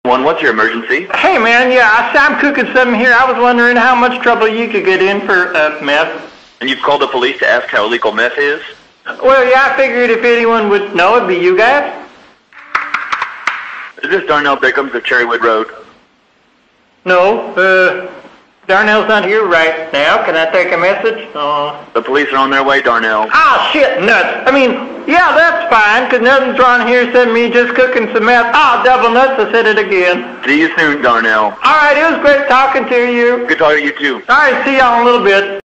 What's your emergency? Hey, man, yeah, I'm cooking something here. I was wondering how much trouble you could get in for meth. And you've called the police to ask how illegal meth is? Well, yeah, I figured if anyone would know, it'd be you guys. Is this Darnell Bickham's of Cherrywood Road? No, Darnell's not here right now. Can I take a message? The police are on their way, Darnell. Ah, shit, nuts. I mean, yeah, that's fine, 'cause nothing's wrong here except me just cooking some meth. Ah, double nuts, I said it again. See you soon, Darnell. All right, it was great talking to you. Good talking to you, too. All right, see y'all in a little bit.